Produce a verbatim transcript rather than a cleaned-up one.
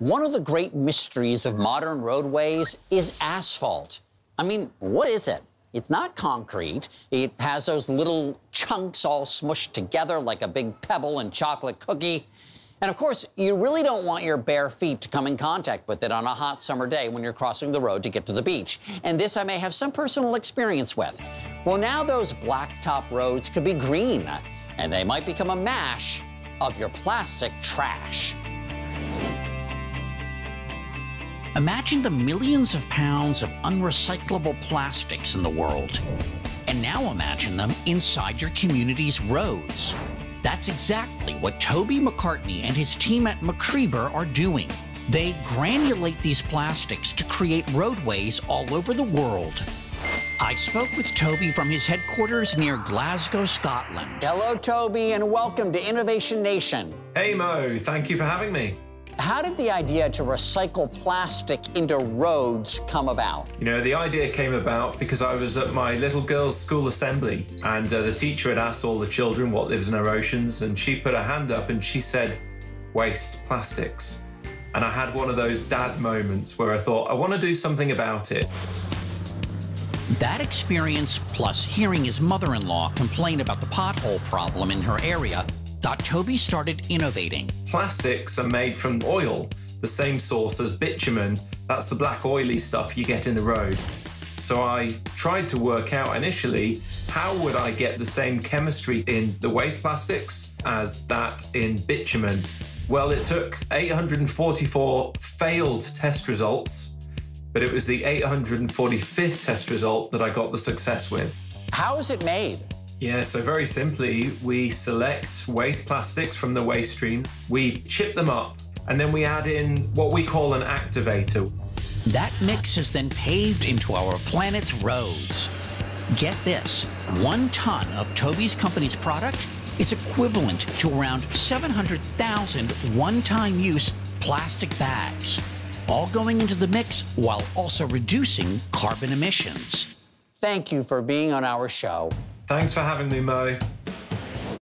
One of the great mysteries of modern roadways is asphalt. I mean, what is it? It's not concrete. It has those little chunks all smushed together like a big pebble and chocolate cookie. And of course, you really don't want your bare feet to come in contact with it on a hot summer day when you're crossing the road to get to the beach. And this I may have some personal experience with. Well, now those blacktop roads could be green, and they might become a mash of your plastic trash. Imagine the millions of pounds of unrecyclable plastics in the world. And now imagine them inside your community's roads. That's exactly what Toby McCartney and his team at MacRebur are doing. They granulate these plastics to create roadways all over the world. I spoke with Toby from his headquarters near Glasgow, Scotland. Hello, Toby, and welcome to Innovation Nation. Hey, Mo. Thank you for having me. How did the idea to recycle plastic into roads come about? You know, the idea came about because I was at my little girl's school assembly, and uh, the teacher had asked all the children what lives in our oceans, and she put her hand up and she said, waste plastics. And I had one of those dad moments where I thought, I want to do something about it. That experience, plus hearing his mother-in-law complain about the pothole problem in her area, got Toby started innovating. Plastics are made from oil, the same source as bitumen. That's the black oily stuff you get in the road. So I tried to work out initially, how would I get the same chemistry in the waste plastics as that in bitumen? Well, it took eight hundred forty-four failed test results, but it was the eight hundred forty-fifth test result that I got the success with. How is it made? Yeah, so very simply, we select waste plastics from the waste stream, we chip them up, and then we add in what we call an activator. That mix is then paved into our planet's roads. Get this, one ton of Toby's company's product is equivalent to around seven hundred thousand one-time use plastic bags, all going into the mix while also reducing carbon emissions. Thank you for being on our show. Thanks for having me, Mo.